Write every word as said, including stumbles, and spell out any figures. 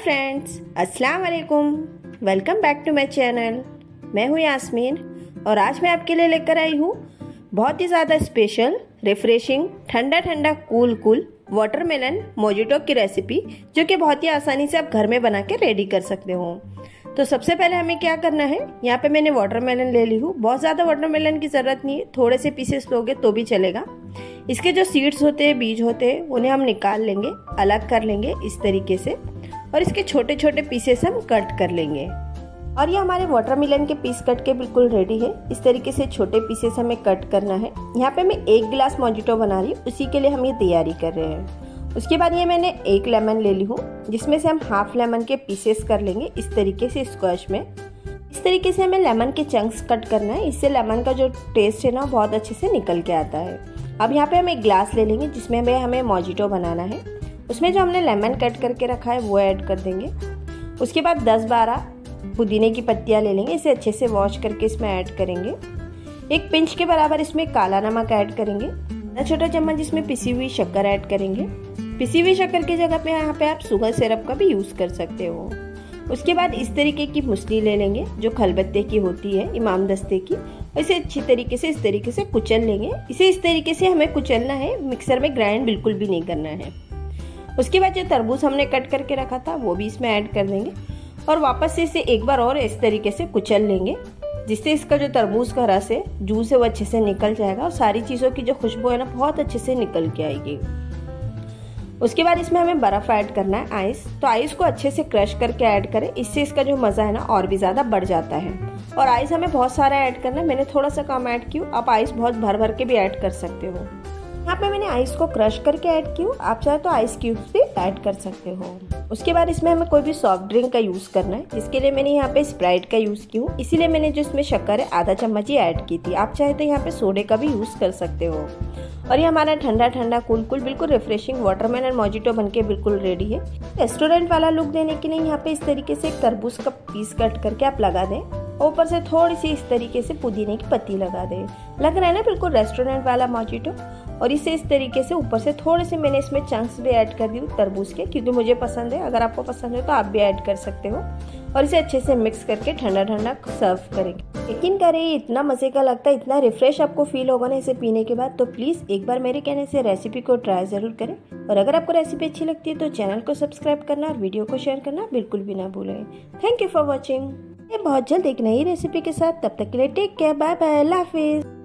Friends, अस्सलाम वालेकुम। Welcome back to my channel. मैं हूँ यास्मीन और आज मैं आपके लिए लेकर आई हूँ बहुत ही ज़्यादा स्पेशल, रिफ्रेशिंग, ठंडा ठंडा कूल कूल वाटरमेलन मोजिटो की रेसिपी, जो कि बहुत ही आसानी से आप घर में बना के रेडी कर सकते हो। तो सबसे पहले हमें क्या करना है, यहाँ पे मैंने वाटरमेलन ले ली हूँ। बहुत ज़्यादा वाटरमेलन की ज़रूरत नहीं है, थोड़े से पीसेस लोगे तो भी चलेगा। इसके जो सीड्स होते हैं, बीज होते हैं, उन्हें हम निकाल लेंगे, अलग कर लेंगे इस तरीके से, और इसके छोटे छोटे पीसेस हम कट कर लेंगे। और ये हमारे वाटरमेलन के पीस कट के बिल्कुल रेडी है। इस तरीके से छोटे पीसेस हमें कट करना है। यहाँ पे मैं एक गिलास मोजिटो बना रही हूँ, उसी के लिए हम ये तैयारी कर रहे हैं। उसके बाद ये मैंने एक लेमन ले ली हूँ, जिसमें से हम हाफ लेमन के पीसेस कर लेंगे इस तरीके से स्क्वैश में। इस तरीके से हमें लेमन के चंक्स कट करना है, इससे लेमन का जो टेस्ट है ना बहुत अच्छे से निकल के आता है। अब यहाँ पे हम एक ग्लास ले लेंगे, जिसमें हमें हमें मोजिटो बनाना है। उसमें जो हमने लेमन कट करके रखा है वो ऐड कर देंगे। उसके बाद दस बारह पुदीने की पत्तियाँ ले लेंगे, इसे अच्छे से वॉश करके इसमें ऐड करेंगे। एक पिंच के बराबर इसमें काला नमक ऐड करेंगे। आधा छोटा चम्मच इसमें पिसी हुई शक्कर ऐड करेंगे। पिसी हुई शक्कर की जगह पे यहाँ पे आप शुगर सिरप का भी यूज़ कर सकते हो। उसके बाद इस तरीके की मूसली ले लेंगे, जो खलबत्ते की होती है, इमाम दस्ते की। इसे अच्छी तरीके से इस तरीके से कुचल लेंगे। इसे इस तरीके से हमें कुचलना है, मिक्सर में ग्राइंड बिल्कुल भी नहीं करना है। उसके बाद जो तरबूज हमने कट करके रखा था वो भी इसमें ऐड कर देंगे, और वापस से इसे एक बार और इस तरीके से कुचल लेंगे, जिससे इसका जो तरबूज का रस है, जूस है, वो अच्छे से निकल जाएगा और सारी चीज़ों की जो खुशबू है ना बहुत अच्छे से निकल के आएगी। उसके बाद इसमें हमें बर्फ़ ऐड करना है, आइस। तो आइस को अच्छे से क्रश करके ऐड करें, इससे इसका जो मज़ा है ना और भी ज़्यादा बढ़ जाता है। और आइस हमें बहुत सारा ऐड करना है, मैंने थोड़ा सा कम ऐड किया। आप आइस बहुत भर भर के भी ऐड कर सकते हो। यहाँ पे मैंने आइस को क्रश करके ऐड की हूँ, आप चाहे तो आइस क्यूब्स भी ऐड कर सकते हो। उसके बाद इसमें हमें कोई भी सॉफ्ट ड्रिंक का यूज़ करना है, जिसके लिए मैंने यहाँ पे स्प्राइट का यूज़ की हूँ। इसीलिए मैंने जो इसमें शक्कर है आधा चम्मच ही ऐड की थी। आप चाहे तो यहाँ पे सोडे का भी यूज़ कर सकते हो। और ये हमारा ठंडा ठंडा कूल कूल बिल्कुल रिफ्रेशिंग वाटरमेलन मोजिटो बनके बिल्कुल रेडी है। रेस्टोरेंट वाला लुक देने के लिए यहाँ पे इस तरीके से एक तरबूज का पीस कट करके आप लगा दें, ऊपर से थोड़ी सी इस तरीके से पुदीने की पत्ती लगा दें। लग रहा है ना बिल्कुल रेस्टोरेंट वाला मोजिटो। और इसे इस तरीके से ऊपर से थोड़े से मैंने इसमें चंक्स भी ऐड कर दी तरबूज के, क्योंकि मुझे पसंद है। अगर आपको पसंद है तो आप भी ऐड कर सकते हो। और इसे अच्छे से मिक्स करके ठंडा ठंडा सर्व करेंगे। यकीन करें इतना मज़े का लगता है, इतना रिफ्रेश आपको फील होगा ना इसे पीने के बाद। तो प्लीज़ एक बार मेरे कहने से रेसिपी को ट्राई ज़रूर करें। और अगर आपको रेसिपी अच्छी लगती है तो चैनल को सब्सक्राइब करना और वीडियो को शेयर करना बिल्कुल भी ना भूलें। Thank you for watching. बहुत जल्द एक नई रेसिपी के साथ, तब तक के लिए टेक केयर, बाय बाय, अल्लाह हाफिज़।